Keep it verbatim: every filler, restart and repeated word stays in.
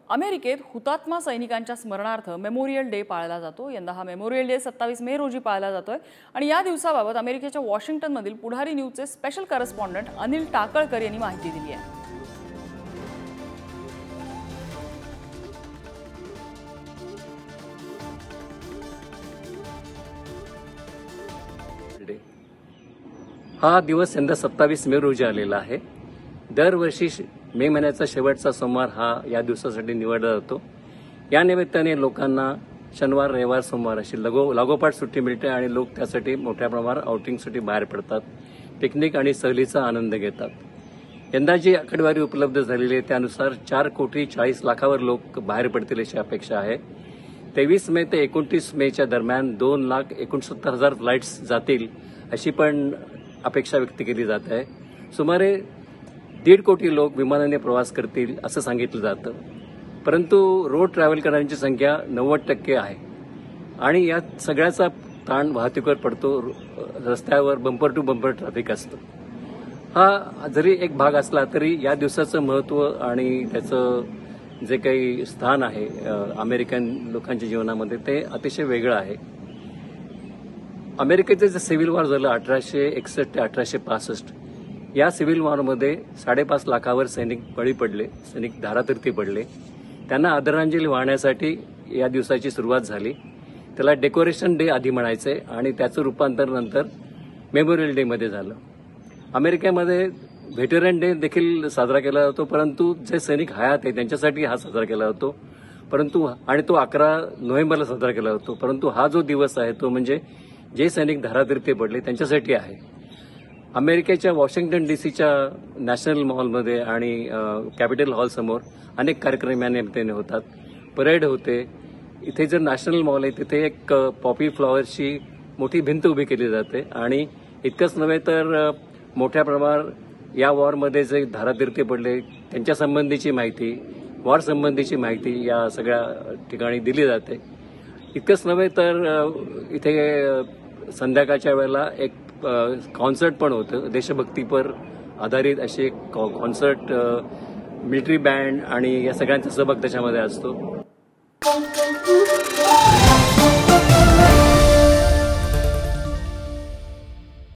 अमेरिकेत हुतात्मा सैनिकांच्या स्मरणार्थ मेमोरियल डे पाळला जातो। यंदा हा मेमोरियल डे सत्तावीस मे रोजी पाळला जातोय आणि या दिवसाबाबत अमेरिकेच्या वॉशिंग्टनमधील पुढारी न्यूजचे स्पेशल करस्पॉन्डंट अनिल टाकळकर यांनी माहिती दिली आहे। हा दिवस यंदा सत्तावीस मे रोजी आलेला आहे। दरवर्षी मे महिन्याचा शेवटचा सोमवार हा या दिवसासाठी निवडला जातो। या निमित्ताने लोकांना शनिवार रविवार सोमवार अशी लगो लागोपाठ सुट्टी मिळते आणि लोक त्यासाठी मोठ्या प्रमाणावर आउटिंगसाठी बाहेर पडतात, पिकनिक आणि सहलीचा आनंद घेतात। यंदा जी आकडेवारी उपलब्ध झालेली आहे त्यानुसार चार कोटी चाळीस लाखावर लोक बाहेर पडतील अशी अपेक्षा आहे। तेवीस मे ते एकोणतीस मेच्या दरम्यान दोन लाख एकोणसत्तर हजार फ्लाईट्स जातील अशी पण अपेक्षा व्यक्त केली जात आहे। सुमारे दीड कोटी लोक विमानाने प्रवास करतील असं सांगितलं जातं, परंतु रोड ट्रॅव्हल करणाऱ्यांची संख्या नव्वद टक्के आहे आणि या सगळ्याचा ताण वाहतुकीवर पडतो। रस्त्यावर बंपर टू बंपर ट्रॅफिक असतं। हा जरी एक भाग असला तरी या दिवसाचं महत्त्व आणि त्याचं जे काही स्थान आहे अमेरिकन लोकांच्या जीवनामध्ये ते अतिशय वेगळं आहे। अमेरिकेचं जे सिव्हिल वॉर झालं अठराशे एकसष्ट ते अठराशे पासष्ट या सिव्हिल वॉरमध्ये साडेपाच लाखावर सैनिक बळी पडले, सैनिक धारातीर्थी पडले। त्यांना आदरांजली वाहण्यासाठी या दिवसाची सुरुवात झाली। त्याला डेकोरेशन डे आधी म्हणायचे आणि त्याचं रूपांतर नंतर मेमोरियल डेमध्ये झालं। अमेरिकेमध्ये व्हेटरन डे देखील साजरा केला जातो, परंतु जे सैनिक हयात आहे त्यांच्यासाठी हा साजरा केला जातो, परंतु आणि तो अकरा नोव्हेंबरला साजरा केला जातो। परंतु हा जो दिवस आहे तो म्हणजे जे सैनिक धारातीर्थी पडले त्यांच्यासाठी आहे। अमेरिकेच्या वॉशिंग्टन डीसीच्या नॅशनल मॉलमध्ये आणि कॅपिटल हॉल समोर अनेक कार्यक्रम या निमित्ताने होतात, परेड होते। इथे जर नॅशनल मॉल आहे तिथे एक पॉपी फ्लॉवरची मोठी भिंत उभी केली जाते आणि इतकंच नव्हे तर मोठ्या प्रमाणावर या वॉरमध्ये जे धारातीर्थी पडले त्यांच्या संबंधीची माहिती, वॉर संबंधीची माहिती या सगळ्या ठिकाणी दिली जाते। इतकंच नव्हे तर इथे संध्याकाळच्या वेळेला एक कॉन्सर्ट पण होतं, देशभक्तीपर आधारित अशी एक कॉन्सर्ट, मिलिटरी बँड आणि या सगळ्यांचा सहभाग त्याच्यामध्ये असतो।